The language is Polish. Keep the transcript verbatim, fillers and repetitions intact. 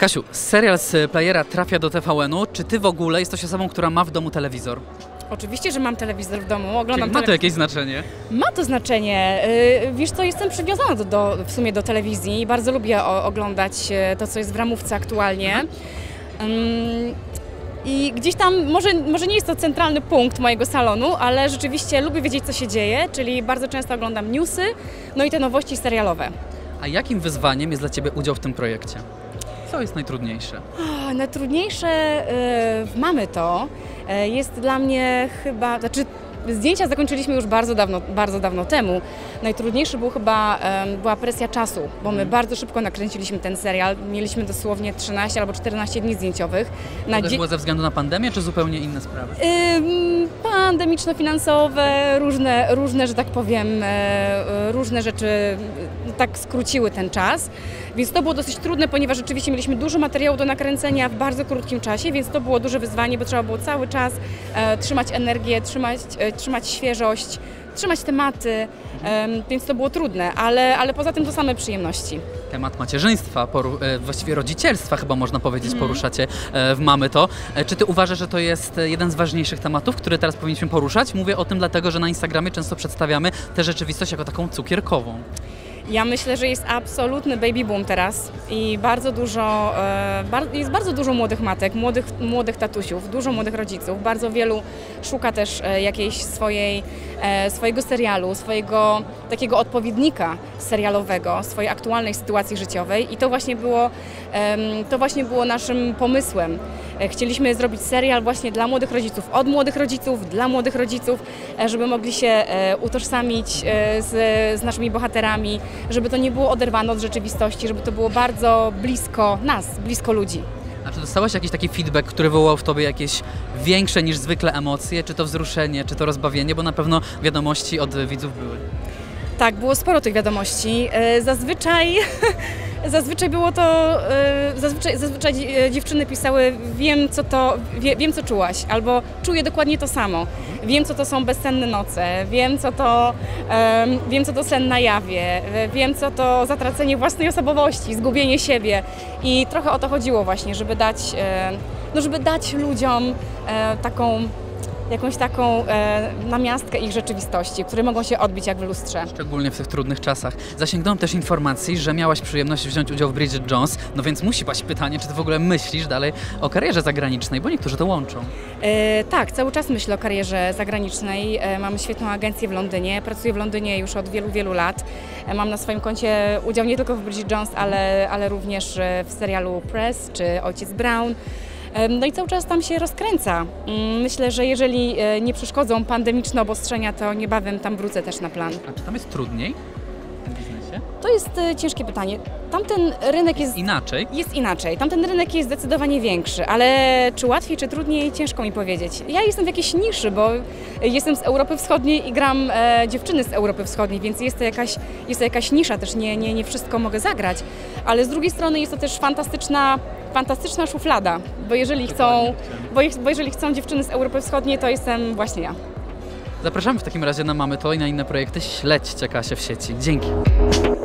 Kasiu, serial z Playera trafia do T V N-u. Czy ty w ogóle jesteś osobą, która ma w domu telewizor? Oczywiście, że mam telewizor w domu, oglądam Czyli ma to jakieś znaczenie? Ma to znaczenie. Yy, wiesz co, jestem przywiązana do, do, w sumie do telewizji i bardzo lubię o, oglądać to, co jest w ramówce aktualnie. Ym, I gdzieś tam, może, może nie jest to centralny punkt mojego salonu, ale rzeczywiście lubię wiedzieć, co się dzieje, czyli bardzo często oglądam newsy, no i te nowości serialowe. A jakim wyzwaniem jest dla ciebie udział w tym projekcie? Co jest najtrudniejsze? O, najtrudniejsze yy, w Mamy to yy, jest dla mnie chyba, znaczy zdjęcia zakończyliśmy już bardzo dawno, bardzo dawno temu. Najtrudniejszy był chyba, yy, była presja czasu, bo my hmm. bardzo szybko nakręciliśmy ten serial. Mieliśmy dosłownie trzynaście albo czternaście dni zdjęciowych. Na to też było ze względu na pandemię, czy zupełnie inne sprawy? Yy, pandemiczno-finansowe, różne, różne, że tak powiem, yy, różne rzeczy yy, tak skróciły ten czas. Więc to było dosyć trudne, ponieważ rzeczywiście mieliśmy dużo materiału do nakręcenia w bardzo krótkim czasie, więc to było duże wyzwanie, bo trzeba było cały czas e, trzymać energię, trzymać, e, trzymać świeżość, trzymać tematy, e, więc to było trudne, ale, ale poza tym to same przyjemności. Temat macierzyństwa, poru, e, właściwie rodzicielstwa chyba można powiedzieć, mm. poruszacie e, w Mamy to. E, czy ty uważasz, że to jest jeden z ważniejszych tematów, który teraz powinniśmy poruszać? Mówię o tym dlatego, że na Instagramie często przedstawiamy tę rzeczywistość jako taką cukierkową. Ja myślę, że jest absolutny baby boom teraz i bardzo dużo, e, bar, jest bardzo dużo młodych matek, młodych, młodych tatusiów, dużo młodych rodziców. Bardzo wielu szuka też e, jakiejś swojej, e, swojego serialu, swojego takiego odpowiednika serialowego, swojej aktualnej sytuacji życiowej i to właśnie było, e, to właśnie było naszym pomysłem. E, chcieliśmy zrobić serial właśnie dla młodych rodziców, od młodych rodziców, dla młodych rodziców, e, żeby mogli się e, utożsamić e, z, z naszymi bohaterami, żeby to nie było oderwane od rzeczywistości, żeby to było bardzo blisko nas, blisko ludzi. A czy dostałaś jakiś taki feedback, który wywołał w tobie jakieś większe niż zwykle emocje, czy to wzruszenie, czy to rozbawienie, bo na pewno wiadomości od widzów były? Tak, było sporo tych wiadomości. Zazwyczaj, zazwyczaj było to, zazwyczaj, zazwyczaj dziewczyny pisały, wiem co to, wie, wiem co czułaś, albo czuję dokładnie to samo. Wiem co to są bezsenne noce, wiem co to, um, wiem co to sen na jawie, wiem co to zatracenie własnej osobowości, zgubienie siebie i trochę o to chodziło właśnie, żeby dać, no żeby dać ludziom taką jakąś taką e, namiastkę ich rzeczywistości, które mogą się odbić jak w lustrze. Szczególnie w tych trudnych czasach. Zasięgnąłem też informacji, że miałaś przyjemność wziąć udział w Bridget Jones, no więc musi paść pytanie, czy ty w ogóle myślisz dalej o karierze zagranicznej, bo niektórzy to łączą. E, tak, cały czas myślę o karierze zagranicznej. E, mam świetną agencję w Londynie, pracuję w Londynie już od wielu, wielu lat. E, mam na swoim koncie udział nie tylko w Bridget Jones, ale, ale również w serialu Press czy Ojciec Brown. No i cały czas tam się rozkręca. Myślę, że jeżeli nie przeszkodzą pandemiczne obostrzenia, to niebawem tam wrócę też na plan. A czy tam jest trudniej w tym biznesie? To jest ciężkie pytanie. Tamten rynek jest inaczej. Jest inaczej. Tamten rynek jest zdecydowanie większy, ale czy łatwiej, czy trudniej, ciężko mi powiedzieć. Ja jestem w jakiejś niszy, bo jestem z Europy Wschodniej i gram e, dziewczyny z Europy Wschodniej, więc jest to jakaś, jest to jakaś nisza, też nie, nie, nie wszystko mogę zagrać. Ale z drugiej strony jest to też fantastyczna Fantastyczna szuflada, bo jeżeli chcą, bo, bo jeżeli chcą dziewczyny z Europy Wschodniej, to jestem właśnie ja. Zapraszamy w takim razie na Mamy to i na inne projekty. Śledźcie Kasię w sieci. Dzięki.